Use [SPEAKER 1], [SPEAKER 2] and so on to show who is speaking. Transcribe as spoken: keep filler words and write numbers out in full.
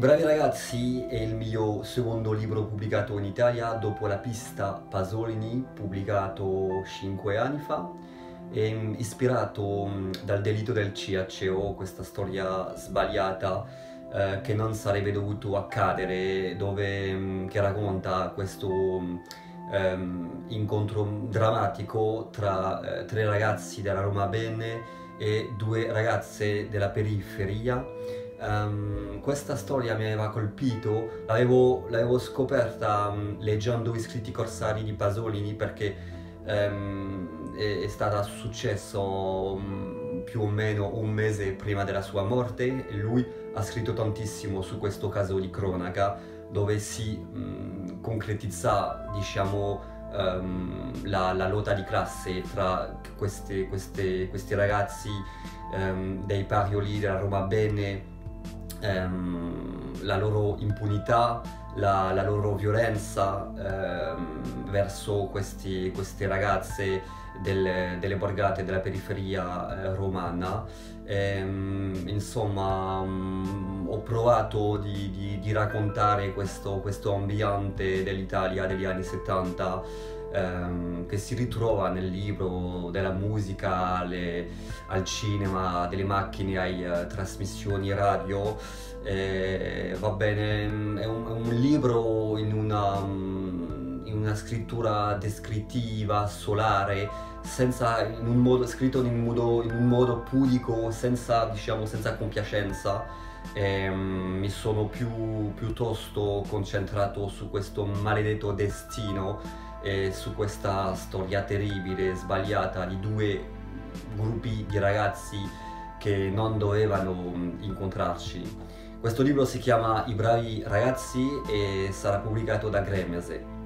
[SPEAKER 1] I bravi ragazzi è il mio secondo libro pubblicato in Italia dopo La pista Pasolini, pubblicato cinque anni fa, e mm, ispirato mm, dal delitto del C H O, questa storia sbagliata eh, che non sarebbe dovuto accadere, dove, mm, che racconta questo mm, ehm, incontro drammatico tra eh, tre ragazzi della Roma Bene e due ragazze della periferia. Um, questa storia mi aveva colpito, l'avevo, l'avevo scoperta um, leggendo i scritti corsari di Pasolini, perché um, è, è stata successo um, più o meno un mese prima della sua morte, e lui ha scritto tantissimo su questo caso di cronaca dove si um, concretizza, diciamo, um, la, la lotta di classe tra queste, queste, questi ragazzi um, dei Parioli della Roma Bene, Um, la loro impunità, la, la loro violenza um, verso questi, queste ragazze del, delle borgate della periferia eh, romana. E, um, insomma, um, ho provato di, di, di raccontare questo, questo ambiente dell'Italia degli anni settanta, Um, che si ritrova nel libro, della musica alle, al cinema, delle macchine, ai uh, trasmissioni radio. E, va bene, è un, è un libro in una, in una scrittura descrittiva, solare, senza, in un modo, scritto in un modo, in un modo pudico, senza, diciamo, senza compiacenza. E, um, mi sono più, piuttosto concentrato su questo maledetto destino e su questa storia terribile, sbagliata, di due gruppi di ragazzi che non dovevano incontrarci. Questo libro si chiama I bravi ragazzi e sarà pubblicato da Gremese.